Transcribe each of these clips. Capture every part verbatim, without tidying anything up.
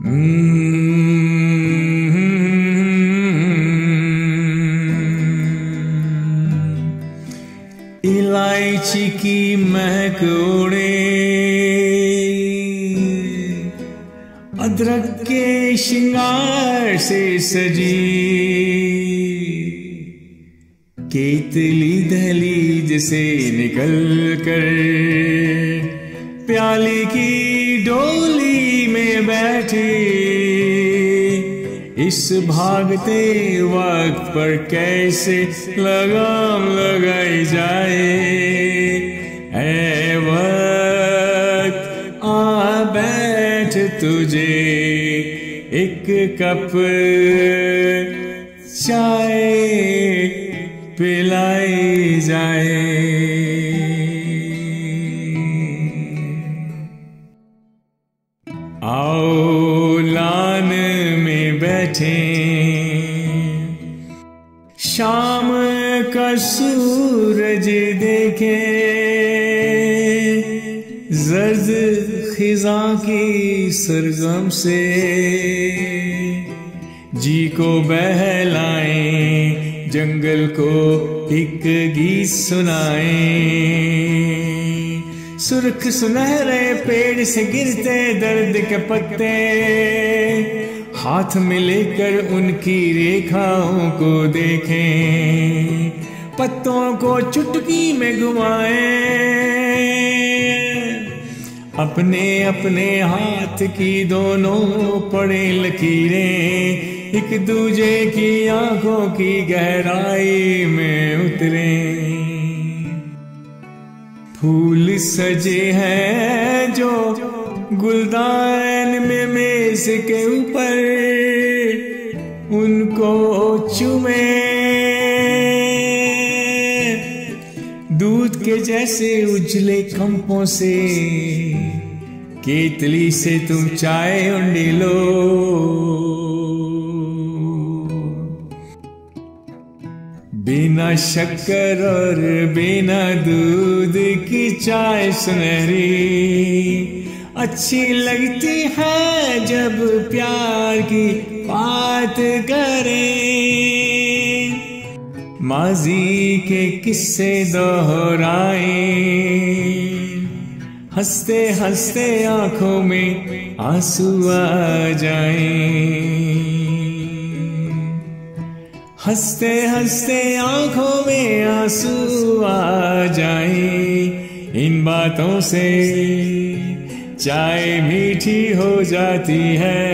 इलायची की महक उड़े, अदरक के श्रृंगार से सजी, केतली दहलीज से निकल कर प्याले की डोली में बैठी। इस भागते वक्त पर कैसे लगाम लगाई जाए, ऐ वक्त आ बैठ तुझे एक कप चाय पिलाई जाए। आओ लान में बैठे, शाम का सूरज देखे, जर्द खिजा की सरगम से जी को बहलाएं, जंगल को एक गीत सुनाएं। सुर्ख सुनहरे पेड़ से गिरते दर्द के पत्ते, हाथ में लेकर उनकी रेखाओं को देखें, पत्तों को चुटकी में घुमाएं। अपने अपने हाथ की दोनों पड़े लकीरें एक दूजे की आंखों की गहराई में उतरे। फूल सजे हैं जो गुलदान में मेज के ऊपर, उनको चूमे। दूध के जैसे उजले कंपों से केतली से तुम चाय उंडी लो। बिना शक्कर और बिना दूध की चाय सुनहरी अच्छी लगती है जब प्यार की बात करें। माजी के किस्से दोहराएं, हंसते हंसते आंखों में आंसू आ जाएं। हंसते हंसते आंखों में आंसू आ जाएं। इन बातों से चाय मीठी हो जाती है।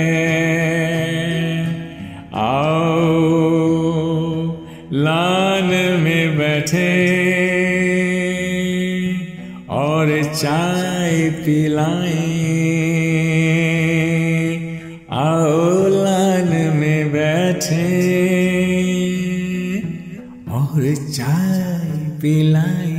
आओ लान में बैठे और चाय पिलाएं। आओ लान में बैठे और चाय पिलाएं।